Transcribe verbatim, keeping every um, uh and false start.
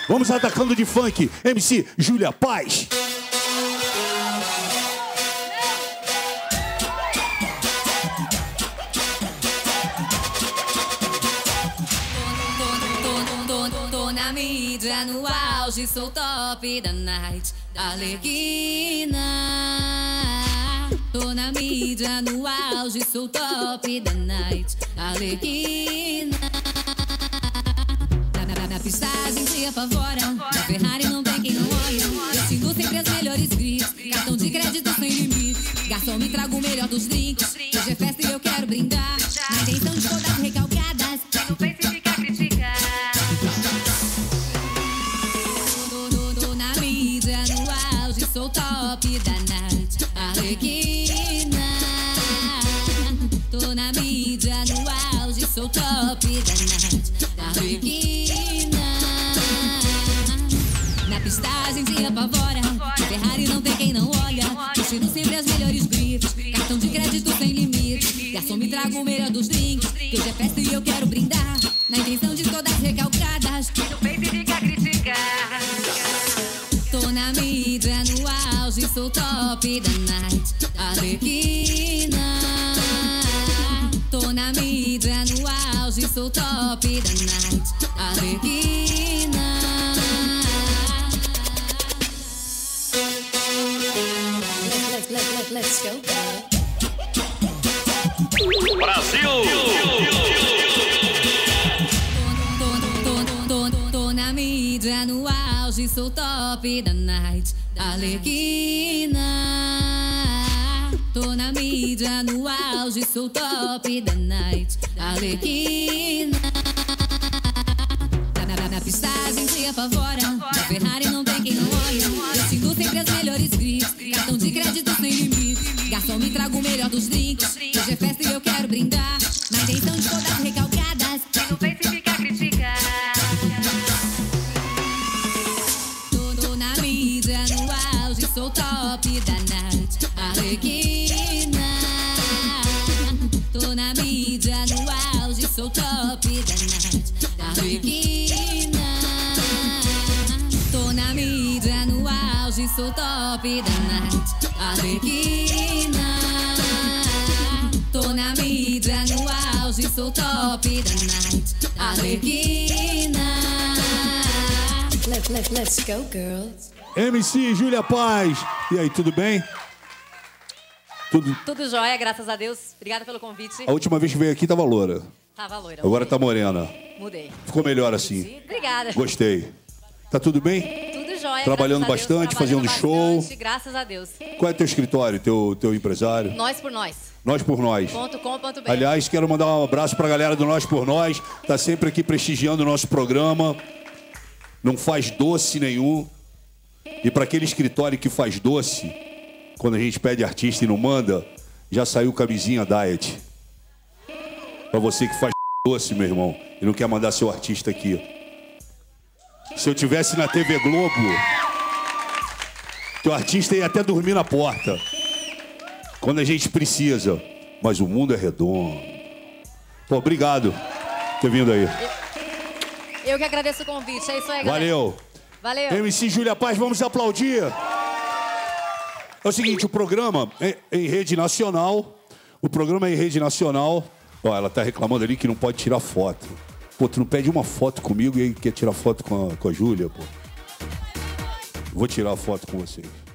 Vamos atacando de funk. M C Júlia Paz. Tô na mídia, no auge, sou top da night, Arlequina. Tô na mídia, no auge, sou top da night, Arlequina. Na, na, na pista a gente apavora, na Ferrari não tem quem não olha. Eu sigo sempre as melhores grifes, cartão de crédito sem limite. Garçom, me traga o melhor dos drinks, hoje é festa e eu quero brindar. Na intenção de todas recalcadas, quem não pensa e fica a criticar. Sou top da night, Arlequina. Tô na mídia, no auge, sou top da night, Arlequina. Na pista a gente apavora, Ferrari não tem quem não olha. Vestindo sempre as melhores grifes, cartão de crédito sem limite. Garçom, me traga o melhor dos drinks, que hoje é festa e eu quero brindar. Na intenção de todas recalcadas, que no peito fica a criticar. Tô na mídia, no auge, sou top da night, Arlequina. Tô na mídia, no auge, sou top da night, Arlequina. Let's, let's, let's, let's go, girl. Brasil! Tô na mídia, no auge, sou top da night, Arlequina. Tô na mídia, no auge, sou top da night, Arlequina. Na, na, na pista a gente apavora, na Ferrari não tem quem não olha. Eu sigo sempre as melhores grifes, cartão de crédito sem limite. Garçom, me traga o melhor dos drinks, hoje é festa e eu quero brindar. Na intenção de todas recalcadas, quem não pensa e fica a criticar. Sou top da night, Arlequina. Tô na mídia, no auge, sou top da night, Arlequina. Tô na mídia, no auge, sou top da night, Arlequina. Tô na mídia, no auge, sou top da night, Arlequina. Let, let, let's go, girls. M C Júlia Paz. E aí, tudo bem? Tudo... Tudo jóia, graças a Deus. Obrigada pelo convite. A última vez que veio aqui tava loura. Tava loira. Agora mudei. tá morena. Mudei. Ficou melhor assim. Obrigada. Gostei. Tá tudo bem? Tudo jóia. Trabalhando graças a Deus. bastante, Trabalhando fazendo show. bastante, graças a Deus. Qual é teu escritório, teu, teu empresário? Nós por nós. Nós por Nós. Ponto com, ponto br. Aliás, quero mandar um abraço pra galera do Nós por Nós. Tá sempre aqui prestigiando o nosso programa. Não faz doce nenhum. E para aquele escritório que faz doce, quando a gente pede artista e não manda, já saiu camisinha diet. Para você que faz doce, meu irmão, e não quer mandar seu artista aqui. Se eu tivesse na T V Globo, teu artista ia até dormir na porta. Quando a gente precisa. Mas o mundo é redondo. Pô, obrigado por ter vindo aí. Eu, eu que agradeço o convite. É isso aí, galera. Valeu. Valeu. M C Júlia Paz, vamos aplaudir. É o seguinte, o programa é em rede nacional. O programa é em rede nacional. Ó, ela tá reclamando ali que não pode tirar foto. Pô, tu não pede uma foto comigo e aí quer tirar foto com a, com a Júlia, pô. Vou tirar a foto com vocês.